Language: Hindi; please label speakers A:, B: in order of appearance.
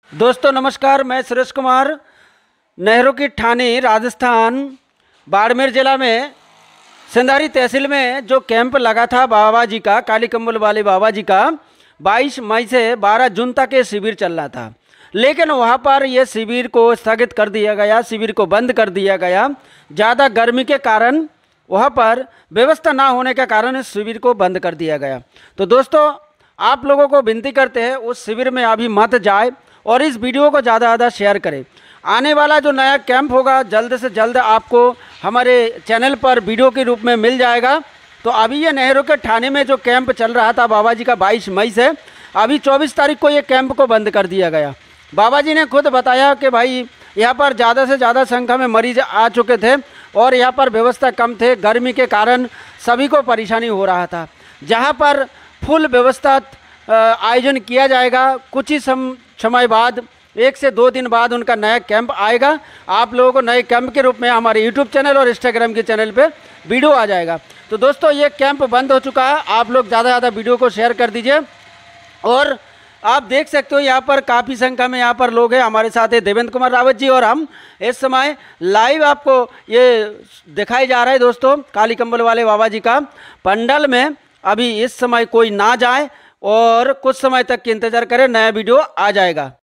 A: दोस्तों नमस्कार, मैं सुरेश कुमार। नेहरू की ठानी राजस्थान बाड़मेर ज़िला में सिंधारी तहसील में जो कैंप लगा था बाबा जी का, काली कंबल वाले बाबा जी का, 22 मई से 12 जून तक ये शिविर चल रहा था। लेकिन वहाँ पर ये शिविर को स्थगित कर दिया गया, शिविर को बंद कर दिया गया। ज़्यादा गर्मी के कारण, वहाँ पर व्यवस्था ना होने के कारण इस शिविर को बंद कर दिया गया। तो दोस्तों आप लोगों को विनती करते हैं उस शिविर में अभी मत जाए और इस वीडियो को ज़्यादा ज़्यादा शेयर करें। आने वाला जो नया कैंप होगा जल्द से जल्द आपको हमारे चैनल पर वीडियो के रूप में मिल जाएगा। तो अभी ये नेहरू के ठाणे में जो कैंप चल रहा था बाबा जी का 22 मई से, अभी 24 तारीख को ये कैंप को बंद कर दिया गया। बाबा जी ने खुद बताया कि भाई यहाँ पर ज़्यादा से ज़्यादा संख्या में मरीज आ चुके थे और यहाँ पर व्यवस्था कम थे, गर्मी के कारण सभी को परेशानी हो रहा था। जहाँ पर फुल व्यवस्था आयोजन किया जाएगा, कुछ ही समय बाद, 1 से 2 दिन बाद उनका नया कैंप आएगा। आप लोगों को नए कैंप के रूप में हमारे यूट्यूब चैनल और इंस्टाग्राम के चैनल पे वीडियो आ जाएगा। तो दोस्तों ये कैंप बंद हो चुका है, आप लोग ज़्यादा से ज़्यादा वीडियो को शेयर कर दीजिए। और आप देख सकते हो यहाँ पर काफ़ी संख्या में यहाँ पर लोग हैं। हमारे साथ है देवेंद्र कुमार रावत जी और हम इस समय लाइव आपको ये दिखाई जा रहा है। दोस्तों काली कंबल वाले बाबा जी का पंडाल में अभी इस समय कोई ना जाए और कुछ समय तक की इंतज़ार करें, नया वीडियो आ जाएगा।